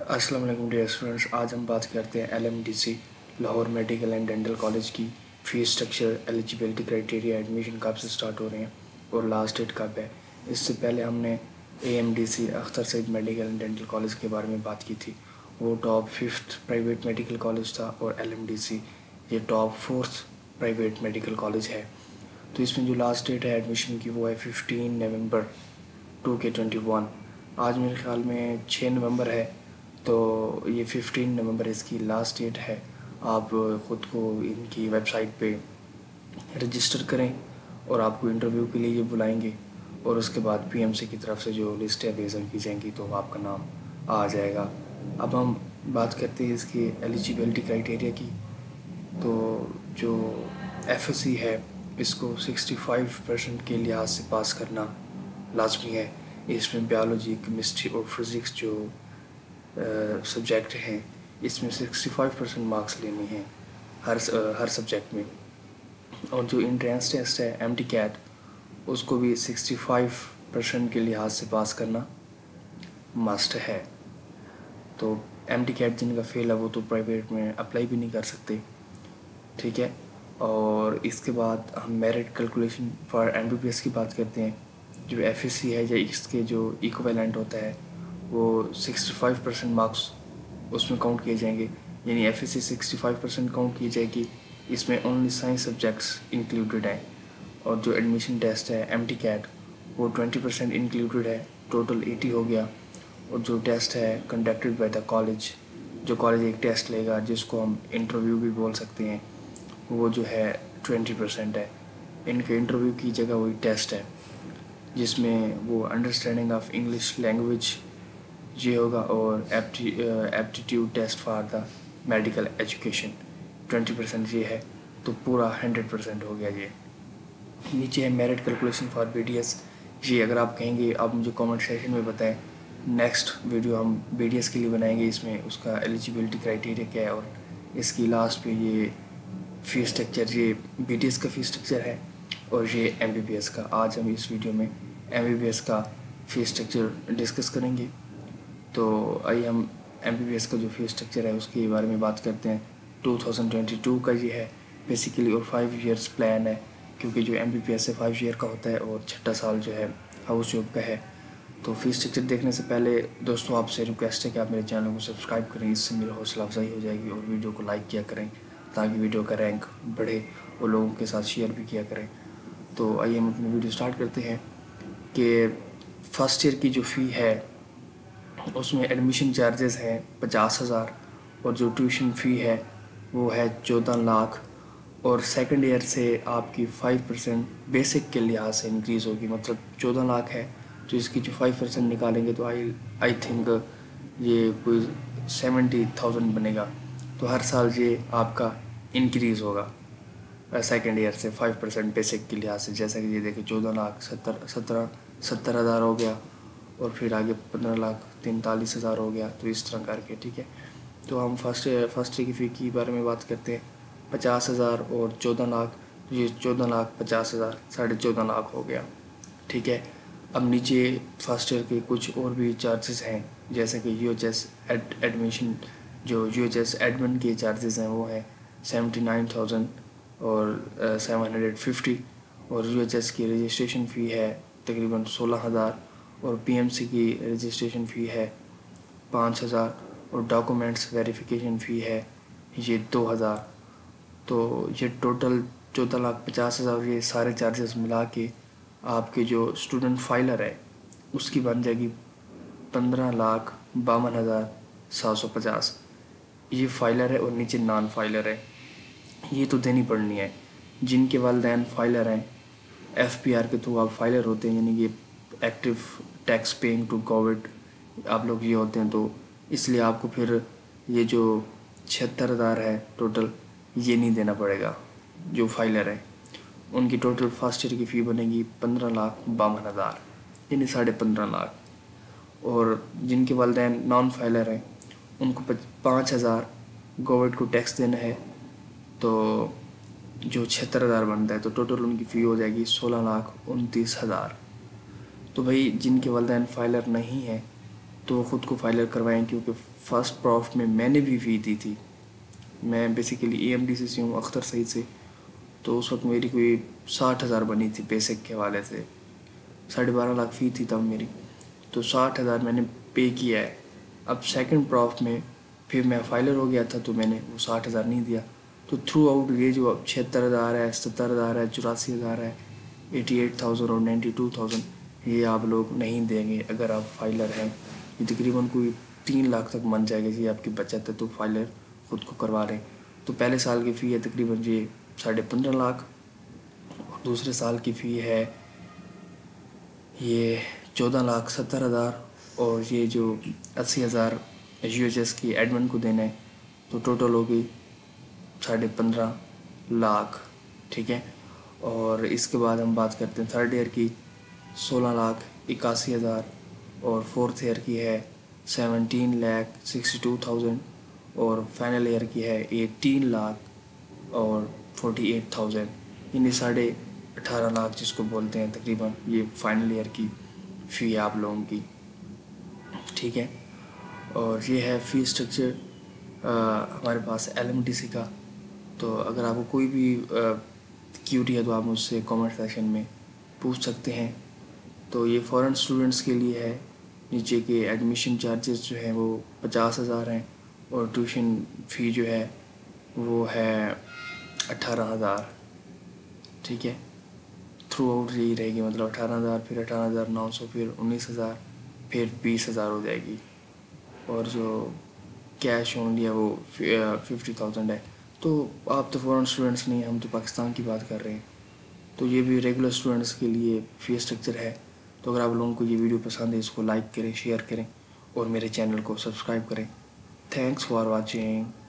अस्सलाम वालेकुम dear students. आज हम बात करते हैं LMDC Lahore medical and dental college की fees structure, eligibility criteria, admission कब से स्टार्ट हो रहे हैं और लास्ट डेट कब है। इससे पहले हमने AMDC Akhtar Saeed medical and dental college के बारे में बात की थी। वो top 5th private medical college था और LMDC ये top 4th private medical college है। तो इसमें जो लास्ट डेट है एडमिशन की वो है 15 नवंबर 2021। आज मेरे ख्याल में 6 नवंबर है, तो ये 15 नवंबर इसकी लास्ट डेट है। आप ख़ुद को इनकी वेबसाइट पे रजिस्टर करें और आपको इंटरव्यू के लिए ये बुलाएंगे और उसके बाद PMC की तरफ से जो लिस्ट है बेजम की जाएंगी तो आपका नाम आ जाएगा। अब हम बात करते हैं इसकी एलिजिबिलिटी क्राइटेरिया की। तो जो FSC है इसको 65% के लिहाज से पास करना लाजमी है। इसमें बायोलॉजी, केमिस्ट्री और फिज़िक्स जो सब्जेक्ट हैं इसमें 65% मार्क्स लेने हैं हर सब्जेक्ट में। और जो इंट्रेंस टेस्ट है MTCAT उसको भी 65% के लिहाज से पास करना मस्ट है। तो MTCAT जिनका फेल है वो तो प्राइवेट में अप्लाई भी नहीं कर सकते, ठीक है। और इसके बाद हम मेरिट कैलकुलेशन फॉर MBBS की बात करते हैं। जो FSC है या इसके जो इक्विवेलेंट होता है वो 65% मार्क्स उसमें काउंट किए जाएंगे, यानी FSC 65% काउंट की जाएगी। इसमें ओनली साइंस सब्जेक्ट्स इंक्लूडेड हैं। और जो एडमिशन टेस्ट है MTCAT वो 20% इंक्लूडेड है, टोटल 80 हो गया। और जो टेस्ट है कंडक्टेड बाय द कॉलेज, जो कॉलेज एक टेस्ट लेगा जिसको हम इंटरव्यू भी बोल सकते हैं, वो जो है 20% है। इनके इंटरव्यू की जगह वही टेस्ट है जिसमें वो अंडरस्टैंडिंग ऑफ इंग्लिश लैंग्वेज ये होगा और aptitude test for the medical education 20% ये है। तो पूरा 100% हो गया। ये नीचे है मेरिट कैलकुलेशन फॉर BDS। ये अगर आप कहेंगे आप मुझे कमेंट सेक्शन में बताएं, नेक्स्ट वीडियो हम BDS के लिए बनाएंगे, इसमें उसका एलिजिबिलिटी क्राइटेरिया क्या है और इसकी लास्ट पे ये फ़ीस स्ट्रक्चर, ये BDS का फ़ीस स्ट्रक्चर है और ये MBBS का। आज हम इस वीडियो में MBBS का फ़ीस स्ट्रक्चर डिस्कस करेंगे। तो आइए हम MBBS का जो फ़ीस स्ट्रक्चर है उसके बारे में बात करते हैं। 2022 का ये है बेसिकली और 5 ईयर्स प्लान है, क्योंकि जो MBBS है 5 ईयर का होता है और छठा साल जो है हाउस जॉब का है। तो फ़ीस स्ट्रक्चर देखने से पहले दोस्तों आपसे रिक्वेस्ट है कि आप मेरे चैनल को सब्सक्राइब करें, इससे मेरी हौसला अफजाई हो जाएगी। और वीडियो को लाइक किया करें ताकि वीडियो का रैंक बढ़े और लोगों के साथ शेयर भी किया करें। तो आइए हम अपनी वीडियो स्टार्ट करते हैं कि फ़र्स्ट ईयर की जो फ़ी है उसमें एडमिशन चार्जेस हैं 50,000 और जो ट्यूशन फ़ी है वो है 14 लाख। और सेकंड ईयर से आपकी 5% बेसिक के लिहाज से इंक्रीज़ होगी, मतलब 14 लाख है तो इसकी जो 5% निकालेंगे तो आई थिंक ये कोई 70,000 बनेगा। तो हर साल ये आपका इंक्रीज़ होगा सेकेंड ईयर से 5% बेसिक के लिहाज से। जैसा कि ये देखिए 14 लाख 70 हज़ार हो गया और फिर आगे 15 लाख 43 हज़ार हो गया, तो इस तरह करके, ठीक है। तो हम फर्स्ट ईयर की फ़ी के बारे में बात करते हैं। 50,000 और 14 लाख, तो ये 14 लाख 50,000 14.5 लाख हो गया, ठीक है। अब नीचे फर्स्ट ईयर के कुछ और भी चार्जेस हैं, जैसे कि UHS एडमिशन, जो UHS एडमिन के चार्जेस हैं वो हैं 79,000 और 750। और UHS की रजिस्ट्रेशन फ़ी है तकरीबन 16,000 और PMC की रजिस्ट्रेशन फ़ी है 5,000 और डॉक्यूमेंट्स वेरिफिकेशन फ़ी है ये 2,000। तो ये टोटल 14,50,000 ये सारे चार्जेस मिला के आपके जो स्टूडेंट फाइलर है उसकी बन जाएगी 15,52,750। ये फाइलर है और नीचे नॉन फाइलर है, ये तो देनी पड़नी है। जिनके वालिदैन फाइलर हैं, FPR के थ्रू आप फाइलर होते हैं, यानी कि active tax paying to government आप लोग ये होते हैं, तो इसलिए आपको फिर ये जो 76,000 है टोटल ये नहीं देना पड़ेगा। जो फाइलर है उनकी टोटल फर्स्ट ईयर की फ़ी बनेगी 15,52,000 यानी 15.5 लाख। और जिनके वालिदैन नॉन फाइलर हैं उनको 5,000 गवर्नमेंट को टैक्स देना है, तो जो 76,000 बनता है तो टोटल उनकी फ़ी हो जाएगी 16,29,000। तो भाई जिनके वालिदैन फाइलर नहीं हैं تو وہ خود کو فائلر کروائیں، کیونکہ فرسٹ پروف میں میں نے بھی فی دی تھی. میں بیسیکلی EMDC سے ہوں، اختر سعید سے. تو اس وقت میری کوئی 60,000 بنی تھی بیسک کے حوالے سے. 12.5 لاکھ فی تھی تب میری. تو 60,000 میں نے پے کیا ہے. اب سیکنڈ پروف میں پھر میں فائلر ہو گیا تھا تو میں نے وہ 60,000 نہیں دیا. تو تھرو آؤٹ یہ جو 76,000 ہے، 77,000 ہے، 84,000 ہے، 88,000 اور 92,000 یہ آپ لوگ نہیں دیں گے اگر آپ فائلر ہیں. یہ تقریباً کوئی 3 لاکھ تک بن جائے گا جی آپ کی بچت ہے تو فائلر خود کو کروا رہے ہیں. تو پہلے سال کی فی ہے تقریباً یہ 15.5 لاکھ، اور دوسرے سال کی فی ہے یہ 14,70,000، اور یہ جو 80,000 UHS کی ایڈمن کو دینا ہے. تو ٹوٹل ہوگی 15.5 لاکھ. ٹھیک ہے. اور اس کے بعد ہم بات کرتے ہیں تھرڈ ایئر کی. 16,81,000، اور فورتھ ایئر کی ہے 17,62,000، اور فائنل ایئر کی ہے 18 لاکھ اور 48,000، یعنی 18.5 لاکھ جس کو بولتے ہیں تقریباً. یہ فائنل ایئر کی فی آپ لوگوں کی. ٹھیک ہے. اور یہ ہے فی اسٹرکچر ہمارے پاس LMDC کا. تو اگر آپ کو کوئی بھی کیوری ہے تو آپ مجھ سے کامنٹ سیکشن میں پوچھ سکتے ہیں. تو یہ فورن اسٹوڈنٹس کے لیے ہے. نیچے کے ایڈمیشن چارجز جو ہیں وہ 50,000 ہیں، اور ٹیوشن فی جو ہے وہ ہے 18,000. ٹھیک ہے. تھرو آؤٹ یہی رہے گی، مطلب 18,000، پھر 18,900، پھر 19,000، پھر 20,000 ہو جائے گی. اور جو کیش اونلی ہے وہ 50,000 ہے. تو آپ تو فورن اسٹوڈنٹس نہیں ہیں، ہم تو پاکستان کی بات کر رہے ہیں. تو یہ بھی ریگولر اسٹوڈنٹس کے لیے فی اسٹرکچر ہے. تو اگر آپ لوگوں کو یہ ویڈیو پسند ہے اس کو لائک کریں، شیئر کریں، اور میرے چینل کو سبسکرائب کریں. Thanks for watching.